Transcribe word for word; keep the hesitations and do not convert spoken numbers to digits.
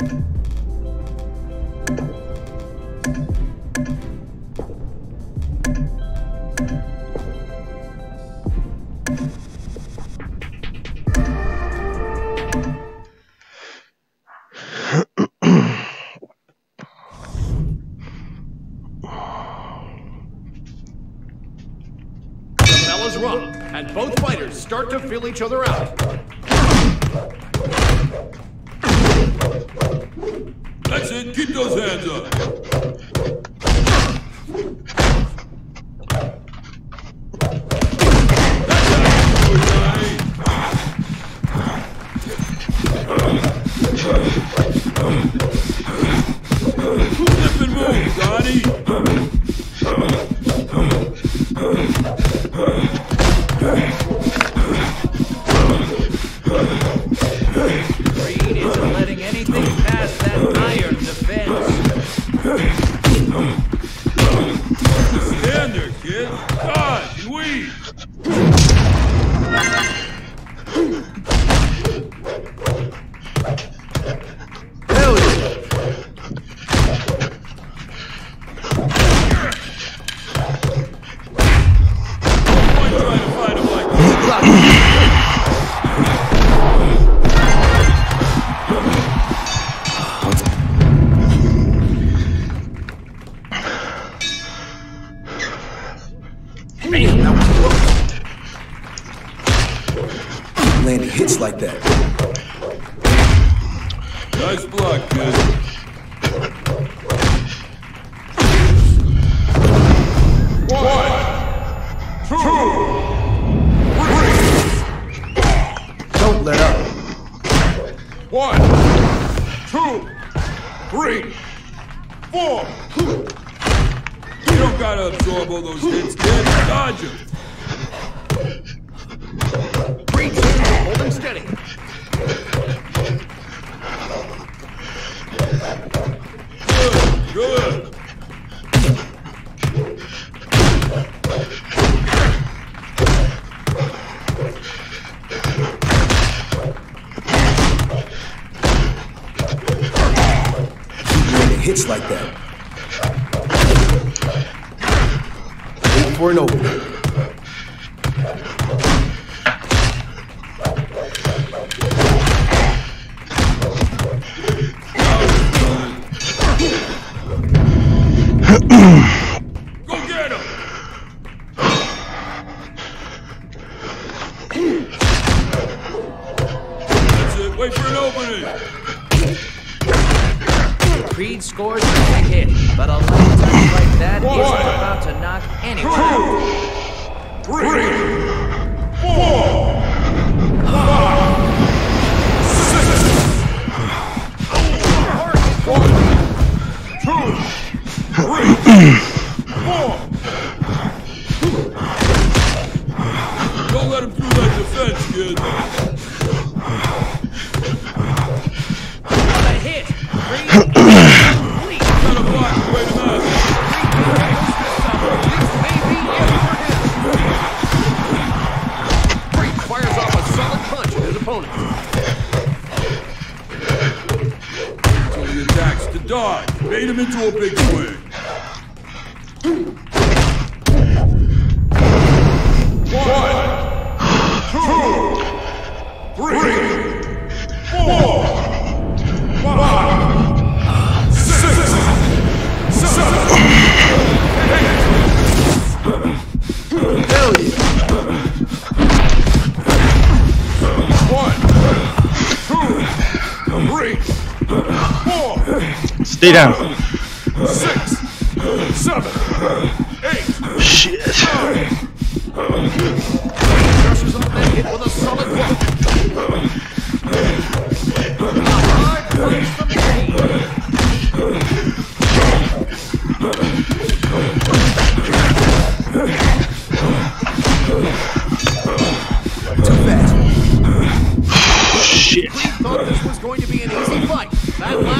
Run, and both fighters start to feel each other out. That's it, keep those hands up. Flip and move, Donnie. Creed isn't letting anything past that iron defense. Stand there, kid. Dodge and weave. Hell yeah! Trying to find him like this. Landing hits like that. Nice block, kid. One, two, three. Don't let up. One, two, three, four. You don't gotta absorb all those hits, kid. Dodge them. Breathe, hold him steady. Good, good. Landing hits like that. Wait for an opening. Go get him! That's it, wait for an opening! Creed scores a big hit, but a light touch like that One, isn't about to knock anyone out. Two, three, four, five, six. One, two, three, four. Don't let him through that defense, kid. What a hit! Creed complete. Got a block to wait him out. Creed fires off a solid punch at his opponent. So he attacks to dodge. Bait him into a big swing. One, two, three, four, five, six, seven, eight. Hell yeah! One, two, three, four, Stay down. six, seven, eight, Shit. nine. Crushes off that hit with a solid blow. A hard punch from Too fast. Shit. Creed thought this was going to be an easy fight. That